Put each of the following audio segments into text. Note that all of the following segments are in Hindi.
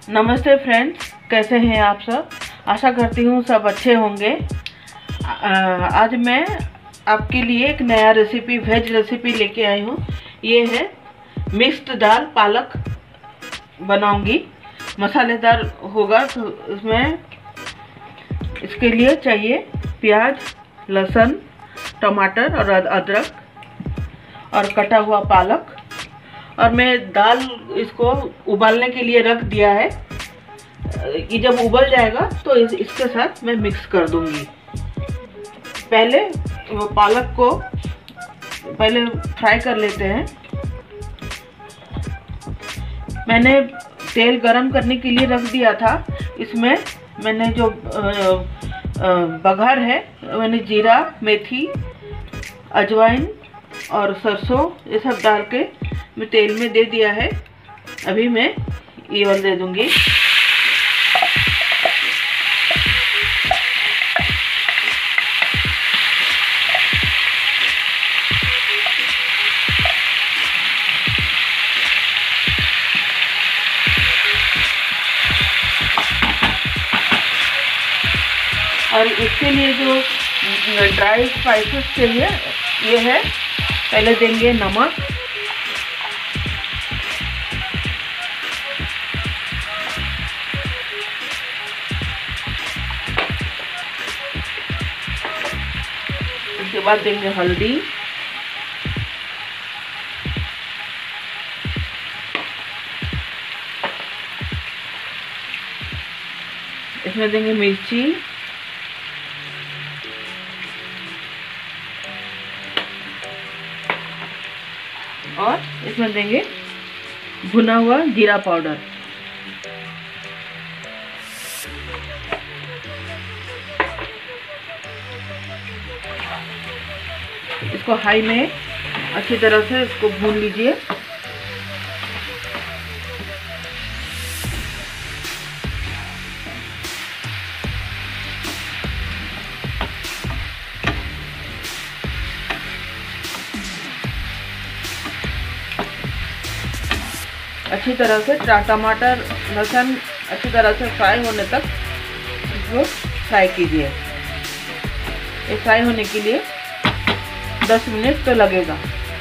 नमस्ते फ्रेंड्स, कैसे हैं आप सब। आशा करती हूँ सब अच्छे होंगे। आज मैं आपके लिए एक नया रेसिपी, वेज रेसिपी लेके आई हूँ। ये है मिक्स्ड दाल पालक बनाऊंगी। मसालेदार होगा। तो इसके लिए चाहिए प्याज, लहसुन, टमाटर और अदरक और कटा हुआ पालक। और मैं दाल इसको उबालने के लिए रख दिया है। ये जब उबल जाएगा तो इसके साथ मैं मिक्स कर दूंगी। पहले पालक को फ्राई कर लेते हैं। मैंने तेल गरम करने के लिए रख दिया था। इसमें मैंने जो बघार है, मैंने जीरा, मेथी, अजवाइन और सरसों ये सब डाल के मैं तेल में दे दिया है। अभी मैं ये वाला दे दूंगी। और इसके लिए जो ड्राई स्पाइसेस चाहिए ये है, पहले देंगे नमक, उसके बाद देंगे हल्दी, इसमें देंगे मिर्ची, और इसमें देंगे भुना हुआ जीरा पाउडर। इसको हाई में अच्छी तरह से इसको भून लीजिए। अच्छी तरह से टमाटर, लहसुन अच्छी तरह से फ्राई होने तक इसको फ्राई कीजिए। ये फ्राई होने के लिए 10 मिनट तो लगेगा।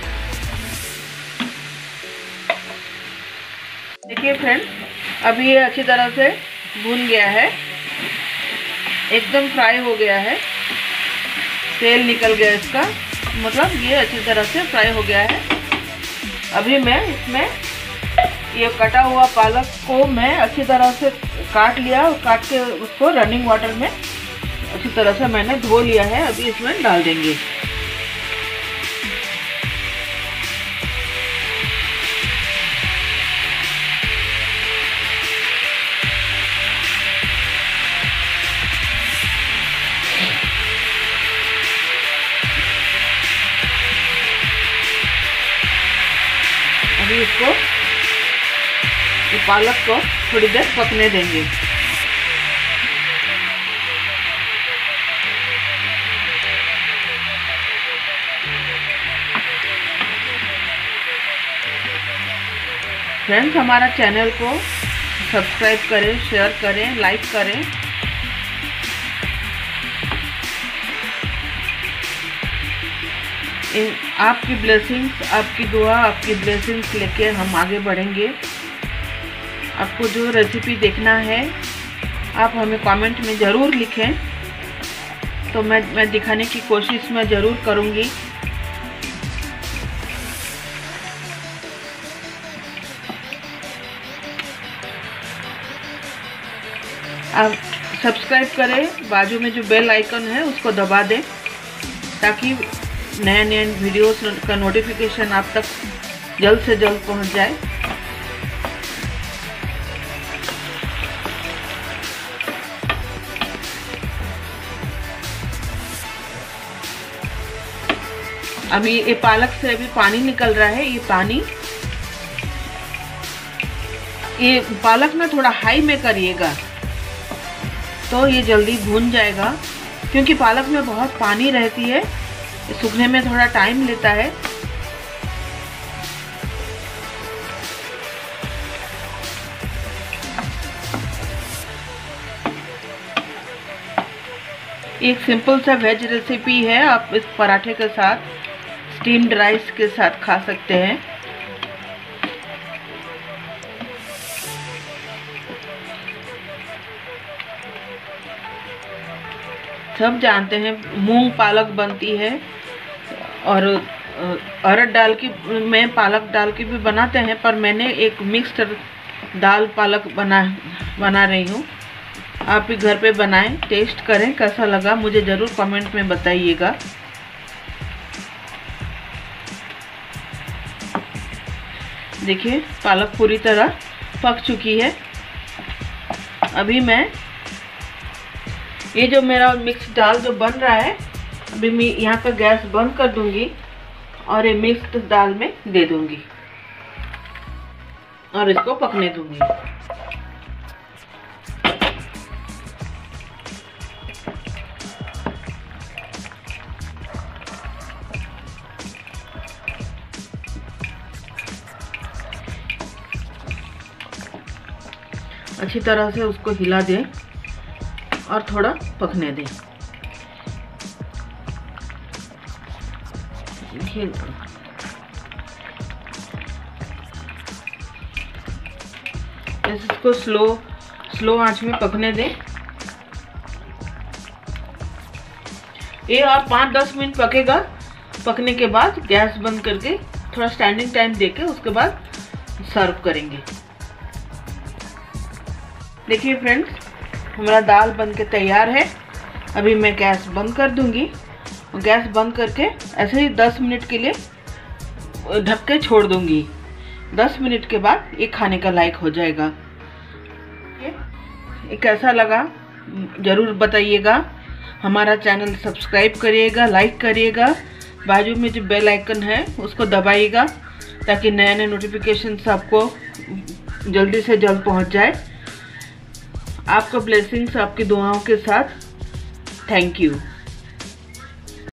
देखिए फ्रेंड्स, अभी ये अच्छी तरह से भून गया है, एकदम फ्राई हो गया है, तेल निकल गया इसका, मतलब ये अच्छी तरह से फ्राई हो गया है। अभी मैं इसमें ये कटा हुआ पालक को मैं अच्छी तरह से काट लिया और काट के उसको रनिंग वाटर में अच्छी तरह से मैंने धो लिया है। अभी इसमें डाल देंगे। अभी इसको ये पालक को थोड़ी देर पकने देंगे। फ्रेंड्स, हमारा चैनल को सब्सक्राइब करें, शेयर करें, लाइक करें। आपकी ब्लेसिंग्स, आपकी दुआ, आपकी ब्लेसिंग्स लेके हम आगे बढ़ेंगे। आपको जो रेसिपी देखना है आप हमें कमेंट में ज़रूर लिखें, तो मैं दिखाने की कोशिश मैं ज़रूर करूँगी। आप सब्सक्राइब करें, बाजू में जो बेल आइकन है उसको दबा दें ताकि नए वीडियोस का नोटिफिकेशन आप तक जल्द से जल्द पहुंच जाए। अभी ये पालक से अभी पानी निकल रहा है। ये पालक में थोड़ा हाई में करिएगा तो ये जल्दी भून जाएगा, क्योंकि पालक में बहुत पानी रहती है, सूखने में थोड़ा टाइम लेता है। एक सिंपल सा वेज रेसिपी है, आप इस पराठे के साथ, स्टीम्ड राइस के साथ खा सकते हैं। सब जानते हैं मूंग पालक बनती है और अरहर दाल की में पालक डाल के भी बनाते हैं, पर मैंने एक मिक्स्ड दाल पालक बना रही हूँ। आप भी घर पे बनाएं, टेस्ट करें, कैसा लगा मुझे ज़रूर कमेंट में बताइएगा। देखिए पालक पूरी तरह पक चुकी है। अभी मैं ये जो मेरा मिक्स दाल जो बन रहा है, अभी मैं यहाँ का गैस बंद कर दूंगी और ये मिक्स दाल में दे दूंगी और इसको पकने दूंगी। अच्छी तरह से उसको हिला दें और थोड़ा पकने दें। इसको स्लो आंच में पकने दें। ये और 5-10 मिनट पकेगा। पकने के बाद गैस बंद करके थोड़ा स्टैंडिंग टाइम देके उसके बाद सर्व करेंगे। देखिए फ्रेंड्स, हमारा दाल बन के तैयार है। अभी मैं गैस बंद कर दूंगी। गैस बंद करके ऐसे ही 10 मिनट के लिए ढक के छोड़ दूंगी। 10 मिनट के बाद ये खाने का लायक हो जाएगा। ये कैसा लगा ज़रूर बताइएगा। हमारा चैनल सब्सक्राइब करिएगा, लाइक करिएगा। बाजू में जो बेल आइकन है उसको दबाइएगा ताकि नए नए नोटिफिकेशंस आपको जल्दी से जल्द पहुंच जाए। आपका ब्लेसिंग्स आपकी दुआओं के साथ। Thank you.